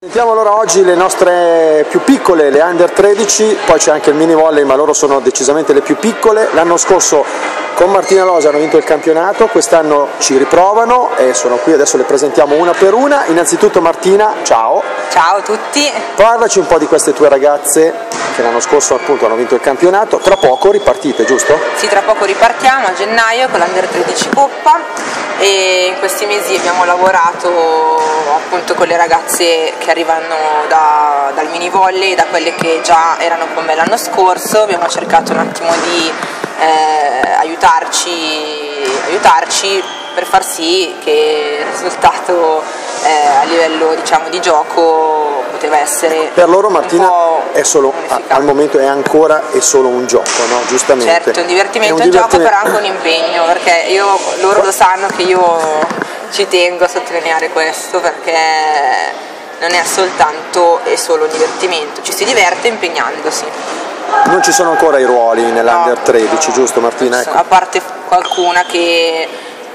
Sentiamo allora oggi le nostre più piccole, le under 13, poi c'è anche il mini volley, ma loro sono decisamente le più piccole. L'anno scorso con Martina Losa hanno vinto il campionato, quest'anno ci riprovano e sono qui, adesso le presentiamo una per una. Innanzitutto Martina, ciao. Ciao a tutti. Parlaci un po' di queste tue ragazze che l'anno scorso appunto hanno vinto il campionato, tra poco ripartite, giusto? Sì, tra poco ripartiamo a gennaio con l'Under 13 Coppa e in questi mesi abbiamo lavorato appunto con le ragazze che arrivano dal mini volley, da quelle che già erano con me l'anno scorso. Abbiamo cercato un attimo di aiutarci per far sì che il risultato a livello, diciamo, di gioco poteva essere per loro. Martina è solo al momento è ancora solo un gioco, no? Giustamente. Certo, un divertimento, è un gioco, però anche un impegno, perché loro lo sanno che io ci tengo a sottolineare questo, perché non è soltanto e solo un divertimento, ci si diverte impegnandosi. Non ci sono ancora i ruoli nell'Under 13, giusto Martina? Ecco. A parte qualcuna che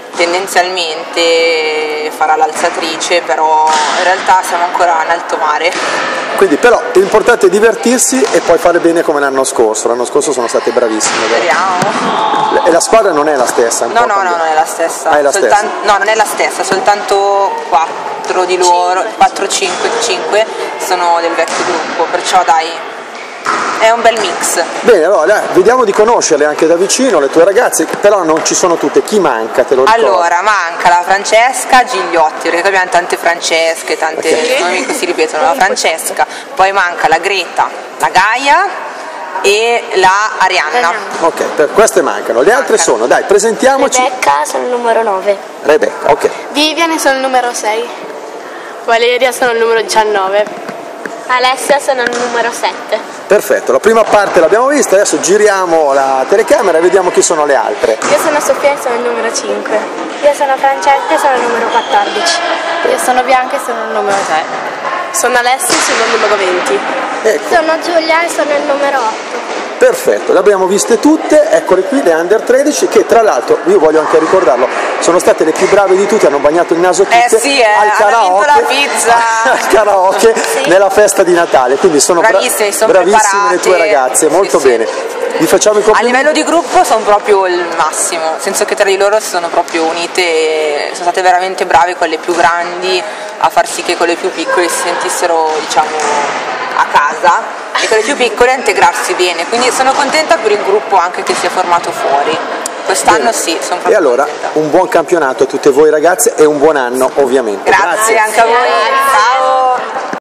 tendenzialmente farà l'alzatrice, però in realtà siamo ancora in alto mare. Quindi però l'importante è divertirsi e poi fare bene come l'anno scorso. L'anno scorso sono state bravissime. Speriamo. E la squadra non è la stessa? No, non è la stessa. È la stessa? No, non è la stessa, soltanto 4 di loro, 4-5 sono del vecchio gruppo, perciò dai, è un bel mix. Bene, allora dai, vediamo di conoscerle anche da vicino, le tue ragazze, però non ci sono tutte. Chi manca, te lo ricordo? Allora, manca la Francesca Gigliotti, perché abbiamo tante Francesche, tante nomi che si ripetono, la Francesca, poi manca la Greta, la Gaia e la Arianna. Ok, per queste mancano, le altre sono, dai, presentiamoci. Rebecca sono il numero 9. Rebecca, ok. Viviane sono il numero 6. Valeria sono il numero 19. Alessia sono il numero 7. Perfetto, la prima parte l'abbiamo vista, adesso giriamo la telecamera e vediamo chi sono le altre. Io sono Sofia e sono il numero 5. Io sono Francesca e sono il numero 14. Io sono Bianca e sono il numero 3. Sono Alessia e sono il numero 20. Ecco. Sono Giulia e sono il numero 8. Perfetto, le abbiamo viste tutte, eccole qui le under 13 che tra l'altro, io voglio anche ricordarlo, sono state le più brave di tutte, hanno bagnato il naso tutte sì, al karaoke, hanno vinto la pizza al karaoke sì. Nella festa di Natale, quindi sono bravissime, sono bravissime le tue ragazze, molto sì, bene. Vi facciamo i complimenti. A livello di gruppo sono proprio il massimo, nel senso che tra di loro si sono proprio unite e sono state veramente brave con le più grandi a far sì che con le più piccole si sentissero, diciamo, a casa, e con le più piccole a integrarsi bene, quindi sono contenta per il gruppo anche che si è formato fuori. Quest'anno sì, sono proprio E allora contenta. un buon campionato a tutte voi ragazze e un buon anno ovviamente. Grazie. Anche a voi. Ciao.